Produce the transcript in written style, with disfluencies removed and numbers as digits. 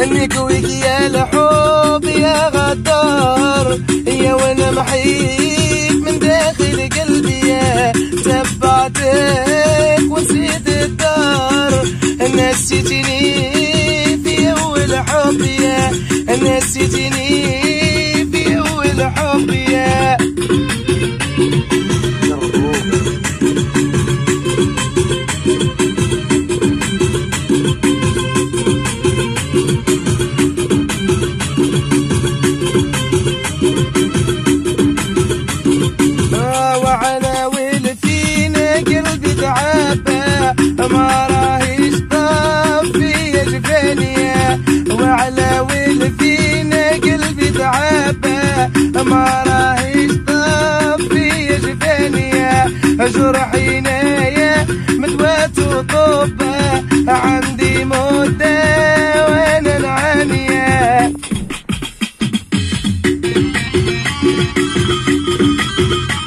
نكويك يا الحب يا غدار، يا وانا محيط من داخل قلبي، يا تبعتك ونسيت الدار. نسيتني في اول حب يا، نسيتني في اول حب يا. وعناول فينا قلبي تعبى، ما راهيش طاب فيا جفانية. وعناول فينا قلبي تعبى، ما راهيش طاب فيا جفانية. جرحينا يا مدوات وطوبة، عندي مدة وانا نعانية.